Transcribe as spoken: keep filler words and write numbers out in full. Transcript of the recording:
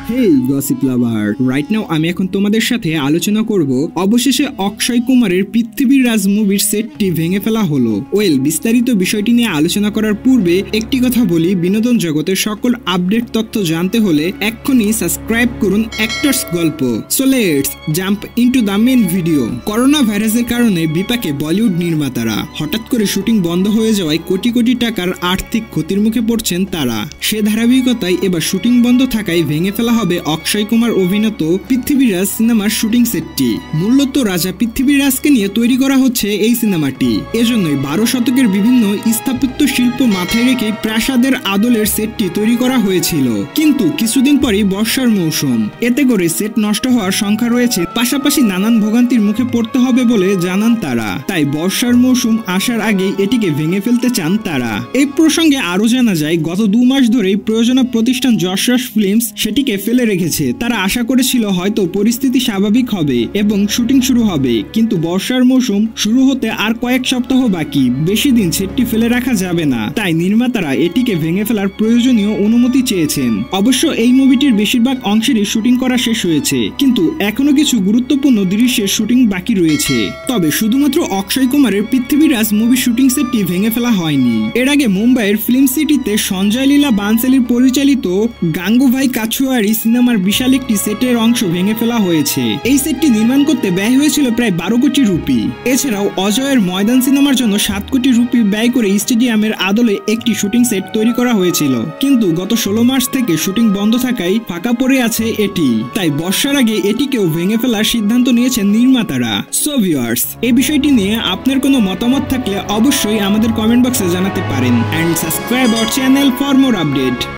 হেই gossip লাভার, right now আমি এখন তোমাদের সাথে আলোচনা করব অবশেষে অক্ষয় কুমারের পৃথিবীর রাজ মুভির সেটটি ভেঙে ফেলা হলো। ওয়েল, বিস্তারিত বিষয়টি নিয়ে আলোচনা করার পূর্বে একটি কথা বলি, বিনোদন জগতের সকল আপডেট তথ্য জানতে হলে এক্ষুনি সাবস্ক্রাইব করুন অ্যাক্টরস গল্প। So let's jump into the main video. Corona ভাইরাসের কারণে বিপাকে বলিউড নির্মাতারা। হঠাৎ করে শুটিং বন্ধ হয়ে যাওয়ায় কোটি কোটি টাকার আর্থিক ক্ষতির মুখে পড়ছেন তারা। সে ধারাবাহিকতায় এবার শুটিং বন্ধ থাকায় ভেঙে ফেলা হবে অক্ষয় কুমার অভিনীত পৃথিবীরাজ সিনেমার শুটিং সেটটি। মূলত রাজা পৃথিবীরাজকে নিয়ে তৈরি করা হচ্ছে এই সিনেমাটি। এজন্যই বারো শতকের বিভিন্ন স্থাপত্য শিল্প মাথায় রেখে প্রাসাদের আদলের সেটটি তৈরি করা হয়েছিল। কিন্তু কিছুদিন পরই বর্ষার মৌসুম, এতে করে সেট নষ্ট হওয়ার সংখ্যা রয়েছে, পাশাপাশি নানান ভোগান্তির মুখে পড়তে হবে বলে জানান তারা। তাই বর্ষার মৌসুম আসার আগেই এটিকে ভেঙে ফেলতে চান তারা। এই প্রসঙ্গে আরো জানা যায়, গত দু মাস ধরেই প্রযোজনা প্রতিষ্ঠান যশরাজ ফিল্মস সেটিকে ফেলে রেখেছে। তারা আশা করেছিল হয়তো পরিস্থিতি স্বাভাবিক হবে এবং শুটিং শুরু হবে, কিন্তু বর্ষার মৌসুম শুরু হতে আর কয়েক সপ্তাহ বাকি, বেশি দিন সেটটি ফেলে রাখা যাবে না। তাই নির্মাতারা এটিকে ভেঙে ফেলার প্রয়োজনীয় অনুমতি চেয়েছেন। অবশ্য এই মুভিটির বেশিরভাগ অংশেরই শুটিং করা শেষ হয়েছে, কিন্তু এখনো কিছু গুরুত্বপূর্ণ দৃশ্যের শুটিং বাকি রয়েছে। তবে শুধুমাত্র অক্ষয় কুমারের পৃথিবীরাজ মুভি শুটিং সেটটি ভেঙে ফেলা হয়নি। এর আগে মুম্বাইয়ের ফিল্ম সিটিতে সঞ্জয় লীলা বানসালির পরিচালিত গাঙ্গুভাই কাছুয়ারি সিনেমার বিশাল একটি সেটের অংশ ভেঙে ফেলা হয়েছে। এই সেটটি নির্মাণ করতে ব্যয় হয়েছিল প্রায় বারো কোটি রুপি। এছাড়াও অজয়ের ময়দান সিনেমার জন্য সাত কোটি রুপি ব্যয় করে স্টেডিয়ামের আদলে একটি শুটিং সেট তৈরি করা হয়েছিল, কিন্তু গত ষোলো মার্চ থেকে শুটিং বন্ধ থাকায় ফাঁকা পড়ে আছে এটি। তাই বর্ষার আগে এটিকেও ভেঙে ফেলার সিদ্ধান্ত নিয়েছেন নির্মাতারা। সো ভিউয়ার্স, এই বিষয়টি নিয়ে আপনার কোনো মতামত থাকলে অবশ্যই আমাদের কমেন্ট বক্সে জানাতে পারেন। And subscribe our channel for more update.